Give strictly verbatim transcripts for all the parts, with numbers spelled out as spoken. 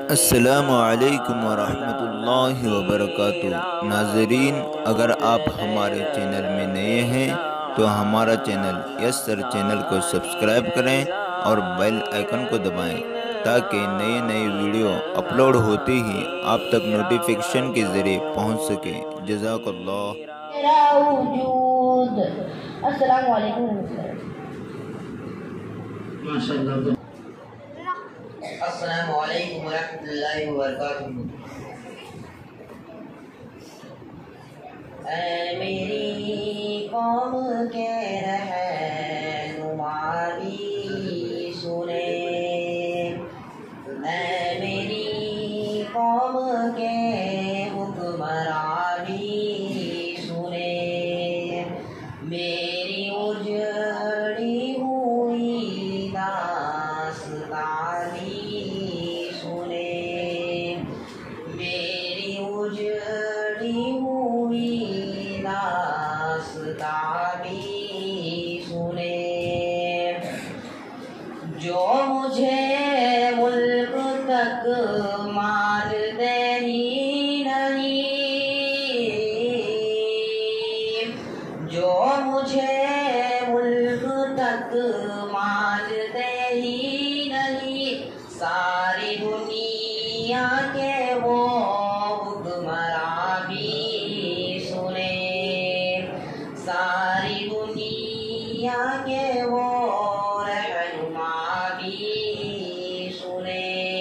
अस्सलामु अलैकुम वरहमतुल्लाहि वबरकातुह। नाज़रीन, अगर आप हमारे चैनल में नए हैं तो हमारा चैनल यस सर चैनल को सब्सक्राइब करें और बेल आइकन को दबाएं ताकि नए नए वीडियो अपलोड होते ही आप तक नोटिफिकेशन के ज़रिए पहुंच सके। जज़ाकल्लाह। अस्सलामु अलैकुम। अस्सलामु अलैकुम वरहमतुल्लाहि वबरकातुहू। ऐ मेरी कौम के रहनुमा भी सुने, ऐ मेरी कौम के हुक्मरान भी सुने, मेरी उजड़ी हुई दास्तान भी सुने, मेरी उजड़ी हुई दास्तान भी सुने। जो मुझे मुल्क तक मार दे ही नहीं, जो मुझे मुल्क तक मार दे ही नहीं, सारी दुनिया के वो हुक्मरान भी सुने, सारी दुनिया के वो रहनुमा भी सुने।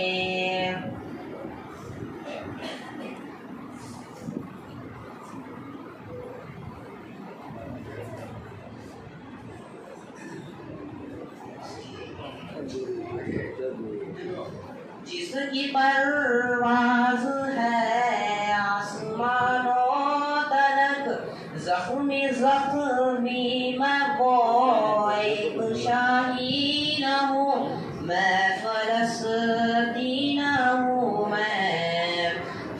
जिसकी परवाज़ है आसमानों तलक, ज़ख्मी ज़ख्मी मैं वो एक शाहीन हूँ, मैं फलस्तीन हूँ, मैं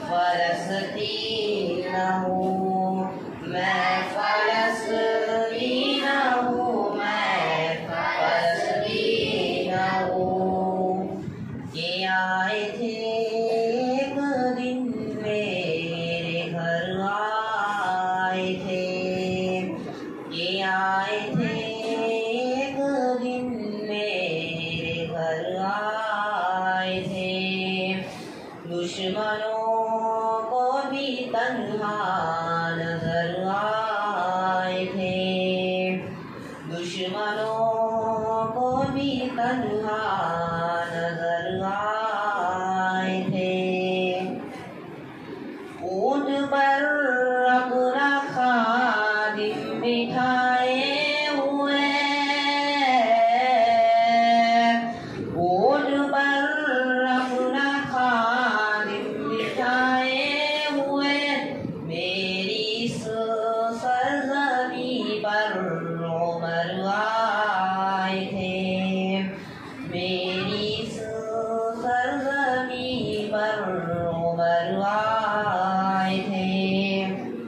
फलस्तीन हूँ, मैं फलस्तीन हूँ, मैं फलस्तीन हूँ। ये आए थे एक दिन मेरे घर आए थे, ये आए थे एक दिन मेरे घर आए थे, दुश्मनों को भी तन्हा नजर आए थे, दुश्मनों को भी तन्हा नजर आए थे। ऊंट पर अपना खादिम बिठाए हुए, ऊंट पर अपना खादिम बिठाए हुए, मेरी इस सरज़मीं पर उमर आए थे, मेरी इस सरज़मीं पर उमर आए थे।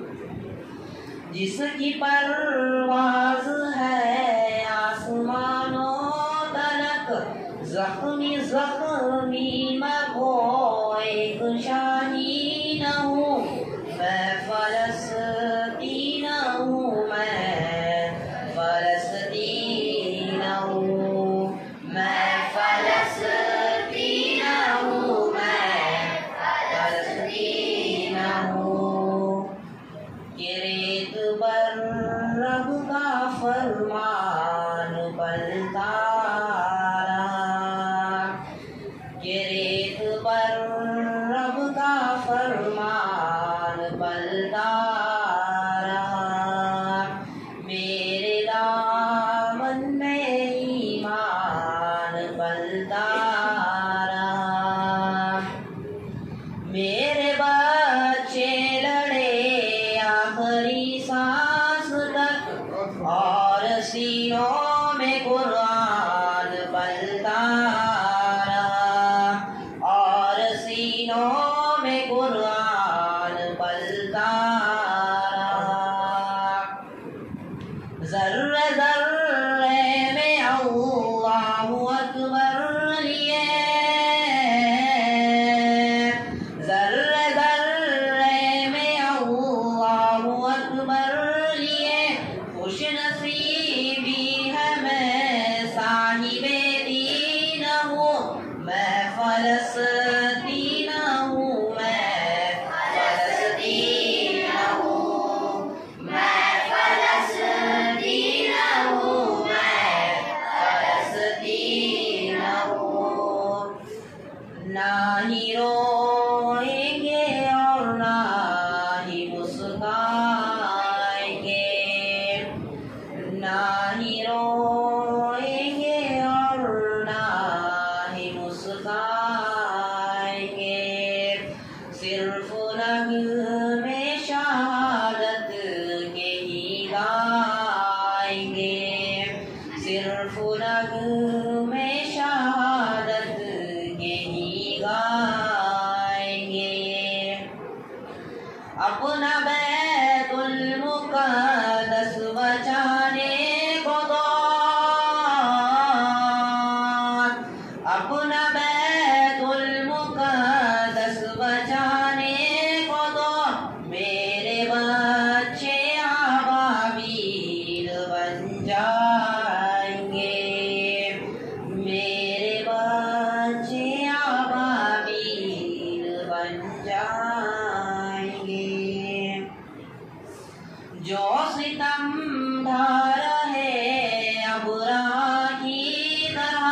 जिसकी परवाज़ है आसमानों तलक, ज़ख्मी ज़ख्मी मैं वो एक शाहीन हूँ, मैं फलस्तीन हूँ, मैं फलस्तीन हूँ, मैं फलस्तीन हूँ, मैं फलस्तीन हूँ। ये रेत पर रब का फरमान पलता रहा, ये रेत मैं फलस्तीन हूँ, मैं फलस्तीन हूँ, मैं फलस्तीन हूँ, मैं फलस्तीन हूँ। ना ही रोएंगे और ना ही मुस्काएंगे, ना ही रोएंगे और ना ही मुस्काएंगे। सिर्फ नग़्मे शहादत के ही गाएंगे, सिर्फ नग़्मे शहादत के ही गाएंगे। अपना बैतुल मुक़द्दस बचाने को तो, अपना बैतुल मुक़द्दस बचाने को तो मेरे बच्चे आबाबील बन जाएंगे, मेरे बच्चे आबाबील बन जाएंगे। जो सितम ढा रहे अबुरा की तरह,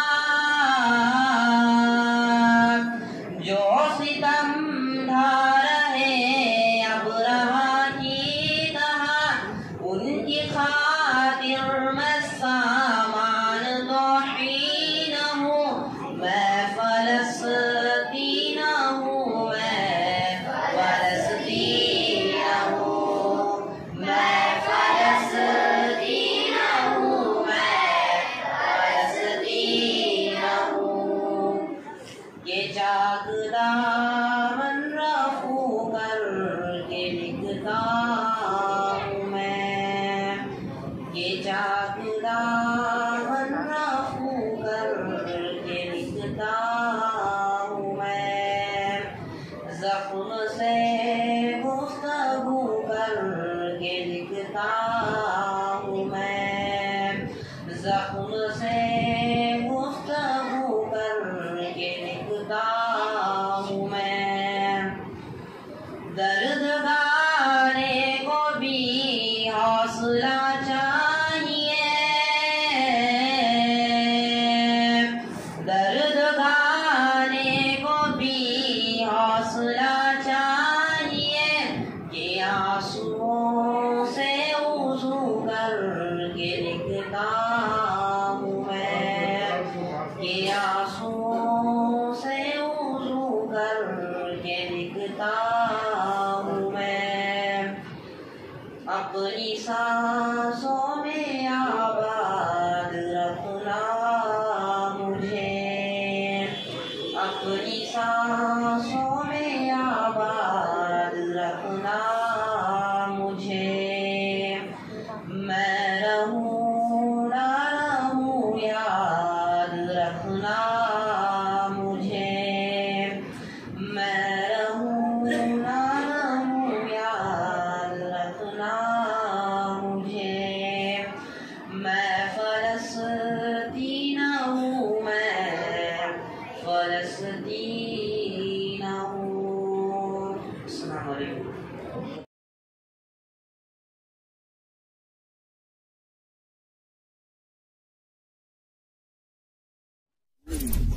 जो सितम ढा रहे अबुरा की तरह, उनकी खातिर मैं सामान तौहीद हूँ। मैं फलस्तीन हूँ, मैं फलस्तीन हूँ, मैं फलस्तीन हूँ, मैं फलस्तीन हूँ। ये चाक दामन रफू करके लिखता हूँ मैं, ये चाक दामन रफू करके लिखता हूँ मैं। ज़ख्म से गुफ्तगू करके लिखता हूँ मैं, ज़ख्म से गुफ्तगू करके लिखता हूँ मैं। दर्द गाने को भी हौसला चाहिए, दर्द गाने को भी हौसला चाहिए। कि आंसुओं से वज़ू करके लिखता हूँ मैं, कि आंसुओं से वज़ू करके लिखता हूँ मैं। अपनी सांसों में आबाद रखना मुझे, अपनी सांसों में आबाद रखना मुझे। मैं रहूं ना रहूं याद रखना मुझे, मैं रहूं ना रहूं याद रखना मुझे। मैं फलस्तीन हूँ, मैं फलस्तीन हूँ। अस्सलाम वालेकुम। Hmm.